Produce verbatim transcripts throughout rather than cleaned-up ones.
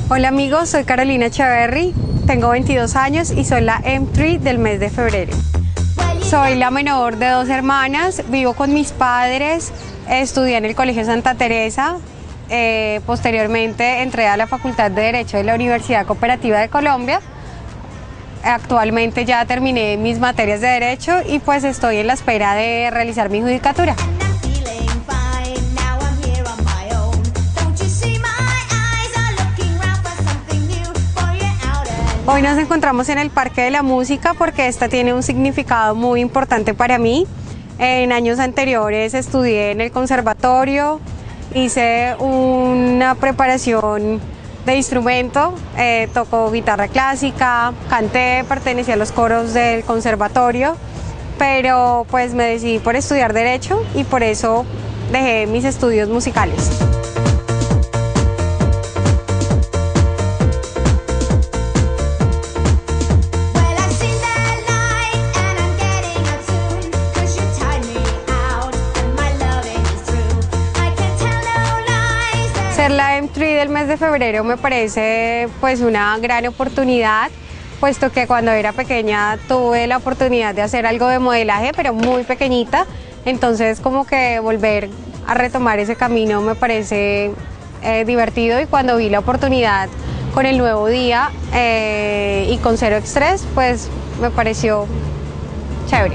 Hola amigos, soy Carolina Echeverry, tengo veintidós años y soy la M tres del mes de febrero. Soy la menor de dos hermanas, vivo con mis padres, estudié en el Colegio Santa Teresa, eh, posteriormente entré a la Facultad de Derecho de la Universidad Cooperativa de Colombia. Actualmente ya terminé mis materias de Derecho y pues estoy en la espera de realizar mi judicatura. Hoy nos encontramos en el Parque de la Música porque esta tiene un significado muy importante para mí. En años anteriores estudié en el conservatorio, hice una preparación de instrumento, eh, toco guitarra clásica, canté, pertenecí a los coros del conservatorio, pero pues me decidí por estudiar Derecho y por eso dejé mis estudios musicales. Ser la M tres del mes de febrero me parece pues una gran oportunidad, puesto que cuando era pequeña tuve la oportunidad de hacer algo de modelaje, pero muy pequeñita, entonces como que volver a retomar ese camino me parece eh, divertido, y cuando vi la oportunidad con el Nuevo Día eh, y con Cero Estrés, pues me pareció chévere.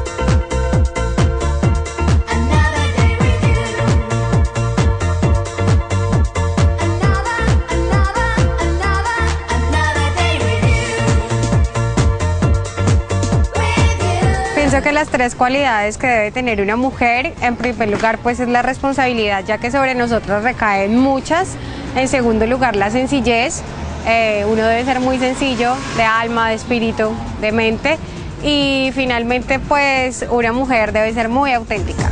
Pienso que las tres cualidades que debe tener una mujer, en primer lugar pues es la responsabilidad, ya que sobre nosotros recaen muchas. En segundo lugar, la sencillez, eh, uno debe ser muy sencillo, de alma, de espíritu, de mente. Y finalmente pues una mujer debe ser muy auténtica.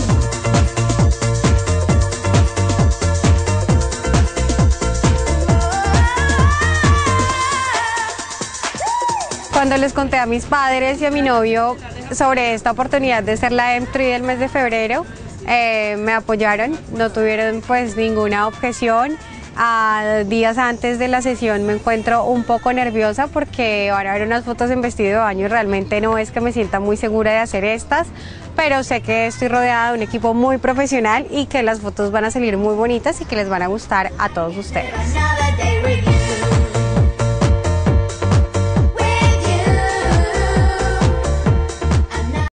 Cuando les conté a mis padres y a mi novio sobre esta oportunidad de ser la M tres del mes de febrero, eh, me apoyaron, no tuvieron pues ninguna objeción. A días antes de la sesión me encuentro un poco nerviosa porque van a ver unas fotos en vestido de baño y realmente no es que me sienta muy segura de hacer estas, pero sé que estoy rodeada de un equipo muy profesional y que las fotos van a salir muy bonitas y que les van a gustar a todos ustedes.